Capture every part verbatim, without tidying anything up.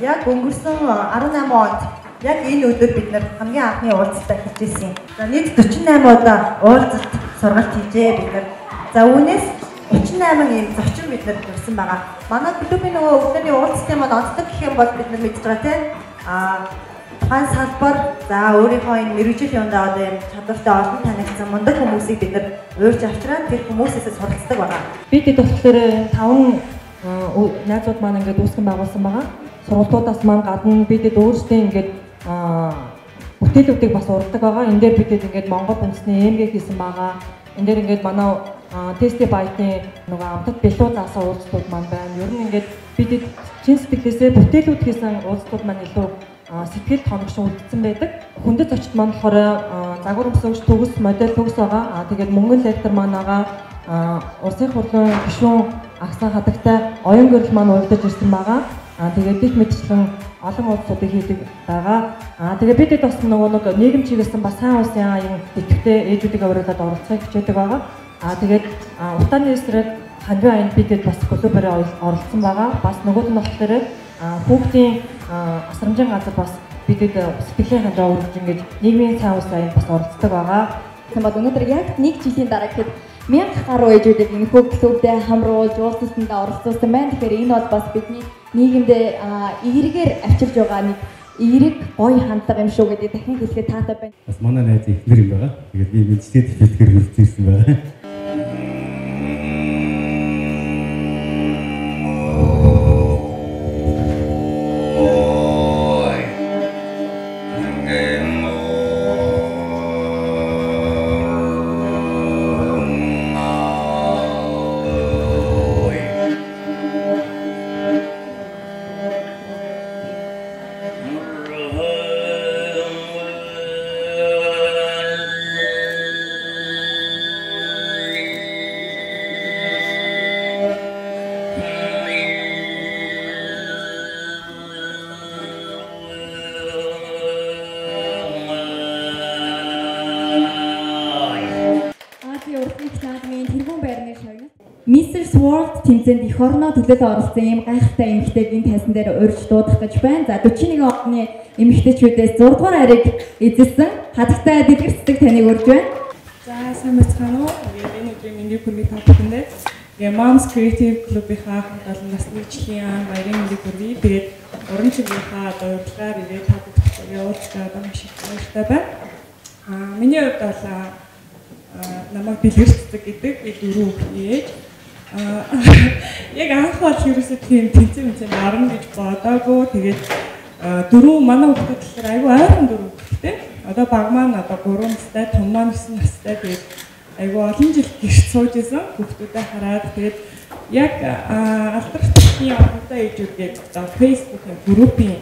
Яг өнгөрсөн арван намын онд яг энэ өдөр бид нар хамгийн анхны уулзалтаа хийжсэн. За нийт дөрвөн и восемь удаа уулзалт сургалт хийжээ бид нар. За үүнээс тридцать восемь ийм зочин бид нар төрсэн байгаа. Манай клубын нөгөө өглөөний уулзалтын маань онцлог гэх юм бол бид нар мэдж байгаа тийм аа тухайн салбар за өөрийнхөө энэ мэргэжил юундаа одоо юм чадвартай олон танигдсан мундаг хүмүүсийг бид нар уурж авчраад тэр хүмүүсээс суралцдаг байгаа. Бид хэд болохоор таван найзууд маань ингээд үүсгэн байгуулсан байгаа. Сургалтуудаас маань гадна бидэд өөрсдөө ингээд бүтээлүүдийг бас ургадаг байгаа. Энд дээр бидэд ингээд Монгол үндэсний эм гэ хийсэн байгаа. Энд дээр ингээд манай тестэ байтын нөгөө амтд бэлүү заасан уулзлууд маань байна. Ер нь ингээд бидэд чин сэтгэлээсээ бүтээлүүд хийсэн уулзлууд маань илүү сэтгэл тоногшин үлдсэн байдаг. Хүндэт зочид маань болохоор загвар өмсгч төгс модель төгс байгаа. Тэгээд мөнгөн лектор маань байгаа. Улсын хурлын гишүүн агсан хадагтай оюун гэрэл маань урагдаж ирсэн байгаа. Тэгээд бид мэдчлэн олон уулзалтыг хийдэг байгаа. Аа тэгээд бидэд бас нөгөө нэг нийгэм чиглэсэн бас сайн улсын аян идэвхтэй ээжүүдийг авирлаад оролцохыг хичээдэг байгаа. Аа тэгээд утааны эсрэг ханбын аянд бидэд бас клубээр оролцсон байгаа. Бас нөгөөд нь болохоор хүүхдийн асрамжийн газар бас бидэд сэтгэлийн хандраа өргөж ингэж нийгмийн сайн улсын аянд бас оролцдог байгаа. Тийм бол өнөөдөр яг нэг жилийн дараа гэхэд мянга гаруй ээжүүдийг энэ хүүхд клубтэй хамруулж уулзалтанд оролцуулсан байна. Тэгэхээр энэ бол бас бидний нийгэмдээ эергээр авчирж байгаа нэг эерэг гоё хандлага юм шүү гэдэг дахин хэлэхэд таатай байна. Бас манай найз ихнэр юм байгаа. Тэгээд би мэдчихэд хэлэхээр хэлсэн байгаа. Miss World тэмцээнд эх орноо төлөөлөө оролцсон ийм гайхалтай эмэгтэйг энэ тайсан дээр урьж дуудах гэж байна. За forty-one оны эмэгтэйчүүдээс зураг дугаар ариг эзэлсэн хадагтай дэлгэр цэцэг таныг урьж байна. За сайн байцгаана уу? Энэ өдрийн мэндийг хүргэе та бүхэндээ. Тэгээ Moms Creative Club-ийнхаа хамгаалсан насны жилийн ан баярын мэндийг хүргэе. Тэгээд уран чиглэлийнхаа одоо урилгаар ирээд та бүхэнд явуулчихсан одоо маш их баяртай байна. Аа миний хувьд бол намайг дэлгэр цэцэг гэдэг би дөрөв ээж. Аа яг анх бол ерөөсөө тийм тэнцэн тэнцэн орно гэж бодоогүй. Тэгээд дөрөв манай хүүхдүүд болохоор айгүй ойрхон дөрөв хүүхдтэй. Одоо баг маань одоо гурван настай, том маань нine настай. Тэгээд айгүй олон жил гэрт сууж исэн хүүхдүүдэд хараад тэгээд яг алдаршны одоо ээжүүдийг одоо Facebook-ийн группийн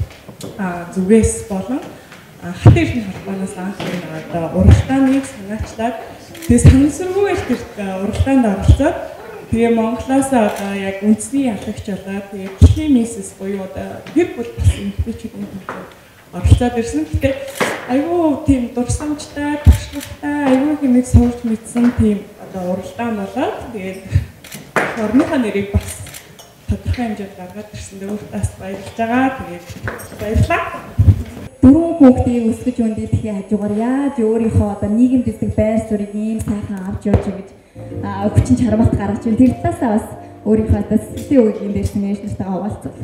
зүгээс болон хат эрдэнэ холбооноос анх одоо уралдааныг санаачлаад тэгээд санамсаргүйгээр тэр уралдаанд оролцоод тэгээ Монголоос одоо яг үндэсний ялагч болоод тэгээ дэлхийн миссис буюу одоо гэр бүл бас эмэгтэйчүүдийн төвд оролцоод ирсэн. Гэтэ айгүй тийм дурсамжтай, туршлагатай, айгүй хэмээх сурч мэдсэн тийм одоо уралдаан болоод тэгээд орныхоо нэрийг бас тодорхой хэмжээнд гаргаад ирсэн. Өөртөөс баярлж байгаа. Тэгээд баярлалаа. Дөрвөн хүүхдийг өсгөж өндөхийн хажуугаар яаж өөрийнхөө одоо нийгэмд үздэг байр суурийг ийм сайхан авч явж гэж хүчин чармаалт гаргаж байна. Тэр талаасаа бас өөрийнхөө одоо сэтгэлийн үеийг энэ дээрсэн ээж нартайгаа хуваалцах.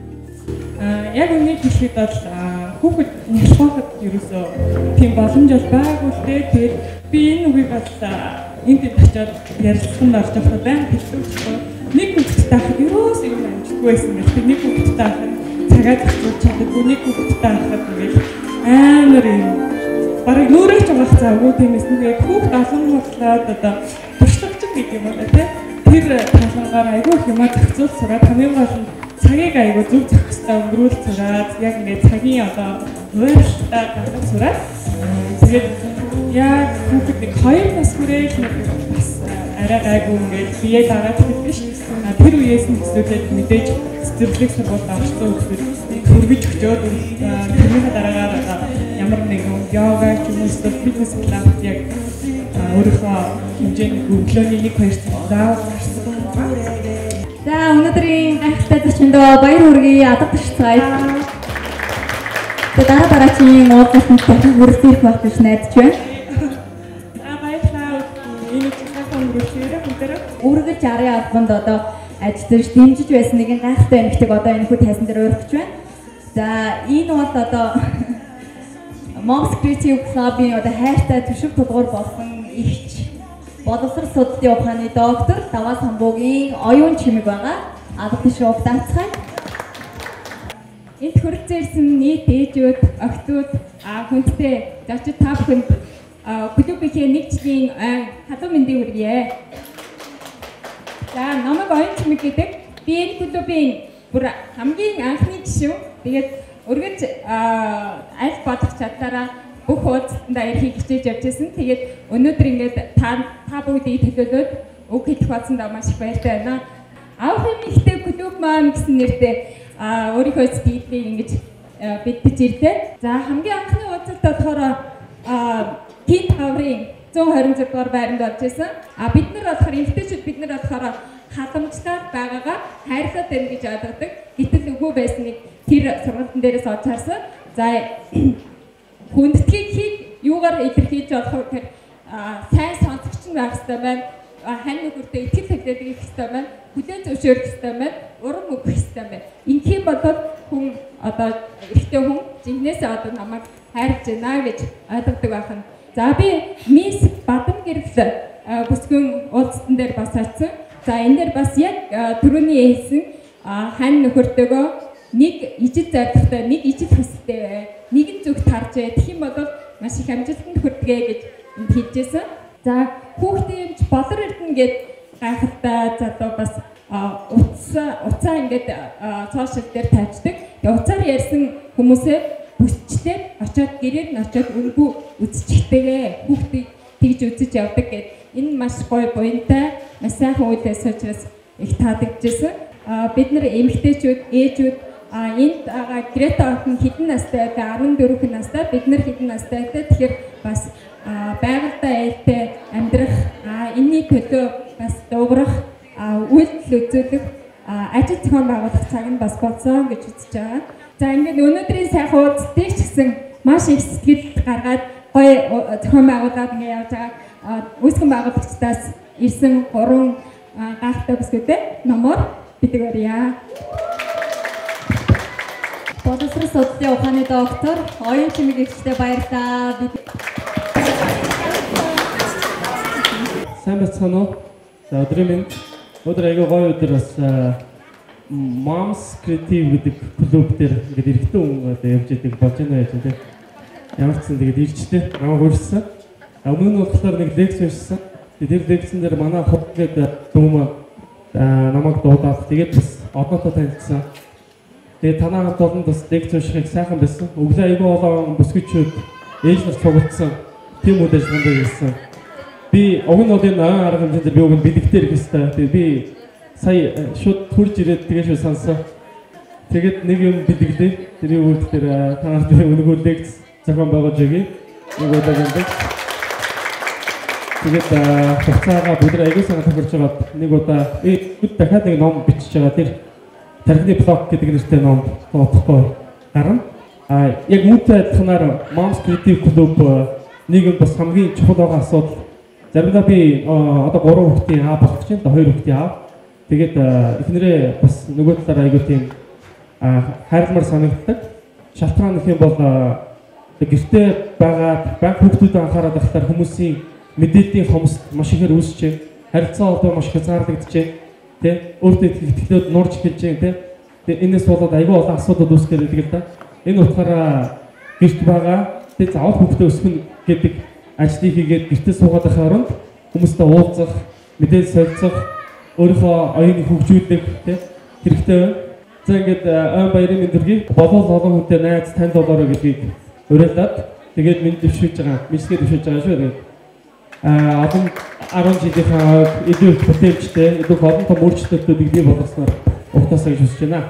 Аа яг үнэхээр хэлэхэд бол хүүхэд нялхахад ерөөсөө тийм боломж бол байгаагүй л дээ. Тэгээд би энэ үгийг бол энд очиод ярилцсанд орж явахдаа байна хэлчихсэн. Нэг хүүхэдтэй хахад ерөөсөө юм амжилтгүй байсан гэх тийм нэг хүүхэдтэй хахад цагаад зохиолч чаддаггүй нэг хүүхэдтэй хахад ингээд амар юм барыг нүрэж байгаа цаагүй тиймээс нэг хүүхд олон хурлаад одоо туршлагч гэдэг юм байна тий. Тэр талангаар айгүй их юм зохицуул сураад хамгийн гол нь цагийг айгүй зөв зохистой өнгөрүүл сураад яг ингээд цагийн одоо хуйлтаа гаргаж сураад тэгээд яг хүүхэд нэг хоёр нас хүрээл бас арай гайгүй ингээд бие дагаад хэлсэн ш. Тэр үеэс нь төсөөлөд мэдээж цэцэрлэг сургуульд орсон хүүхэд хөргөж өчөөд тэрний дараагаар ямар нэгэн йога ч юм уу фитнес клубт яг өөрийнхөө хэмжээний өглөөний нэг хоёр цаг заавал гарсан байна. За өнөөдрийн гайхалтай орчиндөө баяр хүргэе, алгадч цай. Тэгээд дараа дараагийн уулзалтанд дахин хүрэх байх гэж найдаж байна. Аа баярлалаа. Энэ цаасан үргэлжлүүлэх хүнээр Үргэлж арын албанд одоо ажиллаж дэмжиж байсан нэгэн гайхалтай эмэгтэйг одоо энэ хүү тайсан дээр урьдч байна. За энэ бол одоо Moms Creative Club-ийн одоо хайртай төшөв тулгуур болсон ихч боловсрол судлалын ухааны доктор Даваа Самбуугийн оюун чимэг байгаа. Алгадч угтаацгай. Энд хүрэлцээрсэн нийт ээжүүд, охтууд, хүндтэй зочид та бүхэнд клубийнхээ нэг жилийн халуун мэндийг хүргье. За намайг оюун чимэг гэдэг. Би энэ клубийн бүр хамгийн анхны гишүүн. Тэгээд өргөж аль бодох чадлаараа бүх уулзалтанд ирхийг хичээж явж байсан. Тэгээд өнөөдөр ингээд та та бүгдийг төлөөлөөд үг хэлэх болсондоо маш их баяртай байна. Аавын ихтэй клуб маань гэсэн нэртэй өөрийнхөө сэтгэлийг ингэж бэлдэж ирлээ. За хамгийн анхны уулзалт болохоор Тин таврын зуун хорин зураг дугаар байранд болж байсан. А бид нар болохоор эмэгтэйчүүд бид нар болохоор халамжлаад байгаагаа хайрлаад байна гэж ойлгодог. Гэтэл үгүй байсныг тэр сургалтын дээрээс олж харсан. За хүндэтгийг хийг юугаар илэрхийлж болох вэ? Сайн сонсогч нь байх хэрэгтэй байна. Хань нүгүртээ итгэл хөдлөдөг их хэрэгтэй байна. Хүлээн зөвшөөрөх хэрэгтэй байна. Урам өгөх хэрэгтэй байна. Инхийн бодоод хүн одоо эрэгтэй хүн жинхнээсээ одоо намайг хайрж байна гэж ойлгодог байх нь. За би Мисс Бадам гэрэл бүсгүйн уулзалтан дээр бас очсон. За энэ дээр бас яг түрүүний хэлсэн хань нөхөртөөгөө нэг ижил зорилготой, нэг ижил хүсэлтэй бай. Нэгэн зүгт харж бай. Тэгэх юм бол маш их амжилтанд хүрдэгэ гэж энд хэлжсэн. За хүүхдийн юмч болор эрдэнэ гэд гайхалтай залуу бас утсаа уцаа ингээд сошиал дээр тавьчихдаг. Тэгээ уцаар ярьсан хүмүүсээ бүсчлээ очиод гэрээр нь очиод өнгөө үзчихтэйгээ хүүхдийг тэгж үзэж явдаг гэд энэ маш гоё буянтай маш сайхан үйл явц учраас их таалагдчихсан. Бид нар эмэгтэйчүүд, ээжүүд энд Грета охин хэдэн настай вэ? арван дөрвөн настай. Бид нар хэдэн настай вэ? Тэгэхээр бас байгальтай ээлтэй амьдрах, энэний төлөө бас дуугарах, үйлдэл үзүүлэх, ажил зохион байгуулах цаг нь бас болсон гэж үзэж байгаа. За ингээд өнөөдрийн сайхан уулзалтыг ч гэсэн маш их сэтгэл гаргаад гоё зохион байгуулаад ингээд явж байгаа. Үүсгэн байгуулагчдаас ирсэн гурван гайхалтай бүсгүйтэй номоор бидэг өрье. Боловсрол судлалын ухааны доктор оюун чимэг ихтэй баярлалаа. Сайн бацгаана уу? За өдрийн минь өдөр аягүй гоё өдөр бас Moms Creative гэдэг клуб дээр ингээд эрэгтэй хүн одоо явж идэг болж байна гэж тийм. Ямар ч сан тэгээд ирчтэй намайг хүрсэн. Өмнө нь болохоор нэг лекц уншсан. Тэр лекцэн дээр манай хот гэдэг дүүм намайг дуудаад тэгээд бас одоотой танилцсан. Тэгээд танаа хамт олон бас лекц уншихыг сайхан байсан. Өглөө аягүй олон бүсгүйчүүд ээж нар цугцсан. Тим үйл ажиллагаанд ирсэн. Би уг нь бол энэ ан арга хэмжээнд би уг нь бэлэгтэй ирэх хэвээр. Тэгээд би сая шууд хурж ирээд тэгээ шүү сонсоо. Тэгээд нэг юм бэлэглээ. Тэрийн үйлдэл дээр танаар би өнгөө лекц зохион байгуулж өгье. Нэг удаа гэндэг. Тэгээд хугацаагаа бүгд аягүй сайн тохирч байгаа. Нэг удаа би дахиад нэг ном бичиж байгаа. Тэр тархины блог гэдэг нэртэй ном тоотохгүй гарна. А яг үүнтэй адилханаар Moms Creative Club нэг юм бас хамгийн чухал байгаа асуудал. Заримдаа би одоо гурван хүүхдийн аав болох чинь хоёр хүүхдийн аав. Тэгээд эхнэрээ бас нөгөө талаар аягүй тийм хайрламар санагддаг. Шалтгаан гэх юм бол гэртээ байгаа баг хүүхдүүдэд анхаарал татахаар хүмүүсийн мэдээллийн хомсд маш ихээр үүсэж байна. Харилцаа одоо маш хязгаарлагдчихэ. Тэ өөртөө итгэлүүд нуурж эхэлж байна тэ. Тэгээд энэс болоод аягүй олон асуудал үүсгэж байдаг л да. Энэ утгаараа гэрт байгаа тэ заавал хүүхдээ өсгөн гэдэг ажлыг хийгээд гэртээ суугаад байх оронд хүмүүстэй уулзах, мэдээлэл солилцох, өөрийнхөө оюуныг хөгжүүлэх тэ хэрэгтэй байна. За ингээд айн баярын мэндүргийг болол олон хүнтэй найз танд болоорой гэдгийг уриалаад тэгээд минь дэвшүүлж байгаа, мисгээ дэвшүүлж байгаа шүү дээ. Аа олон арван жилийнхаа илүү их бүтээлчтэй, илүү олон том өөрчлөлтүүдийг бий болгосноор угтаасаа гэж хүсэж байна.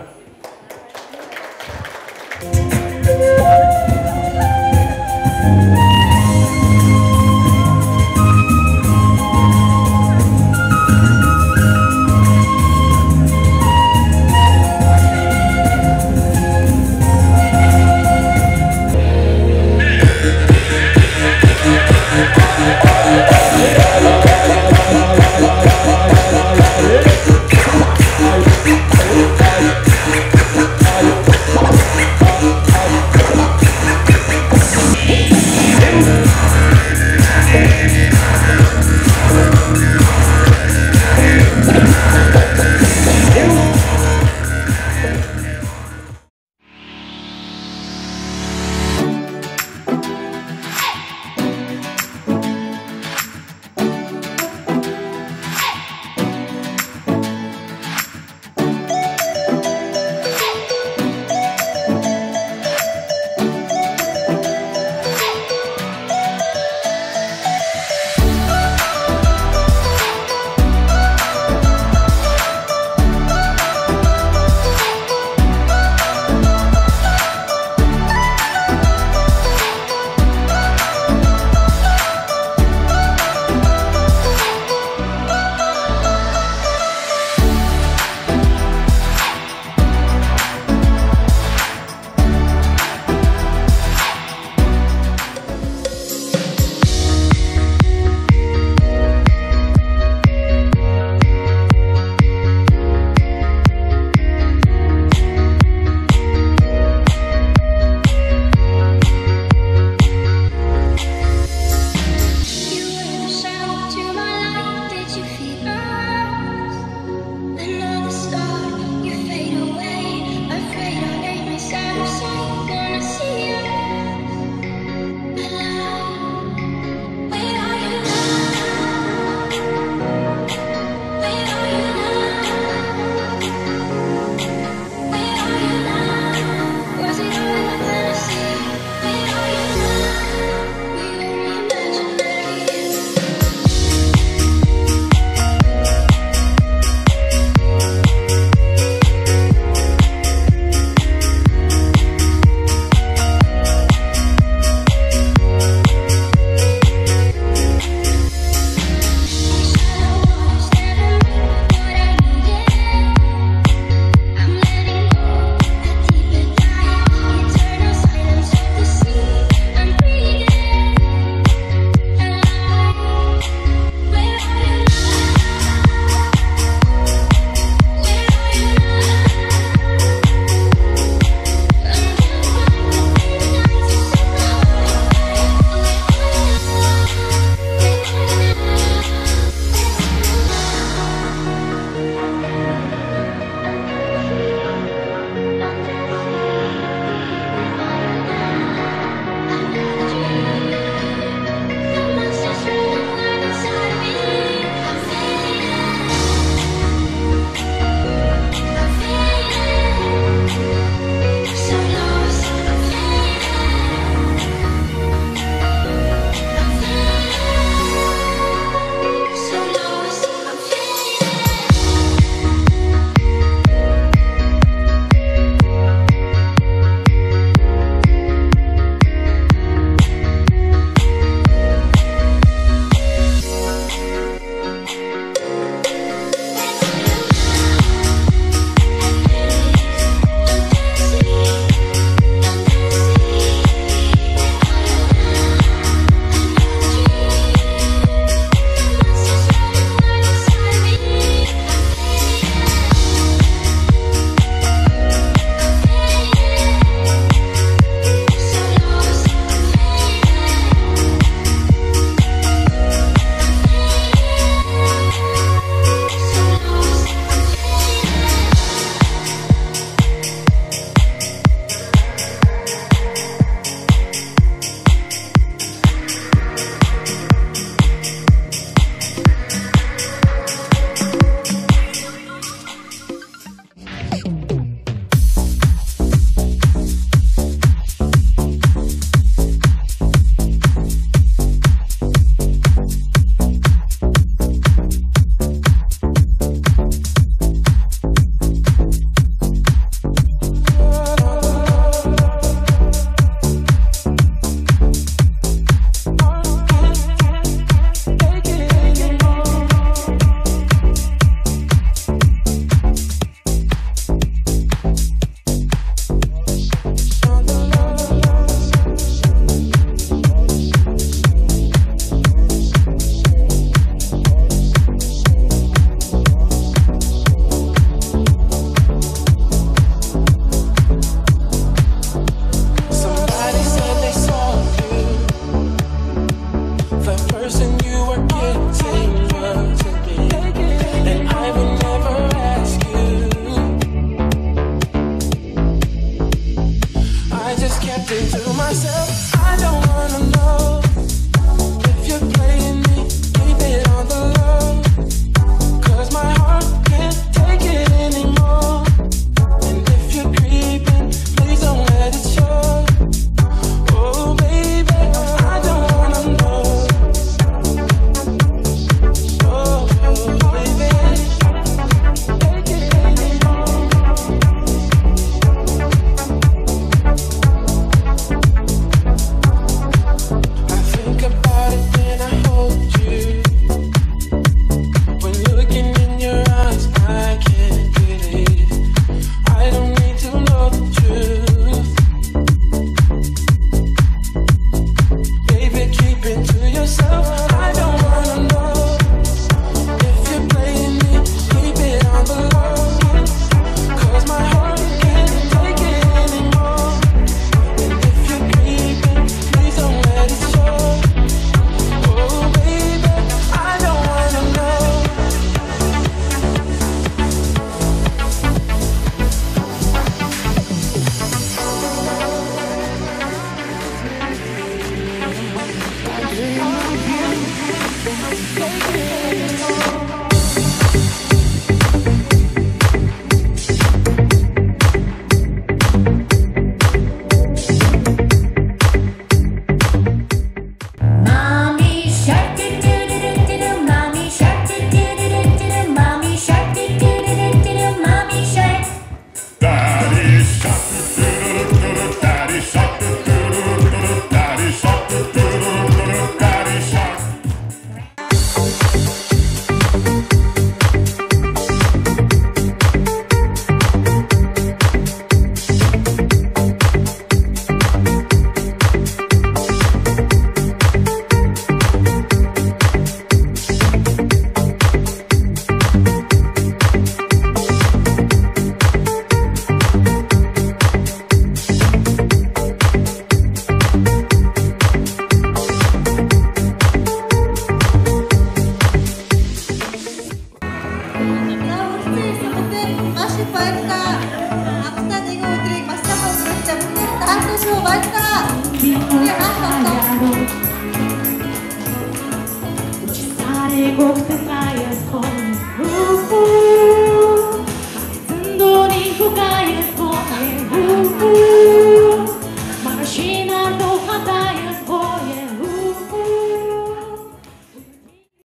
Uccisare con te fai al cuore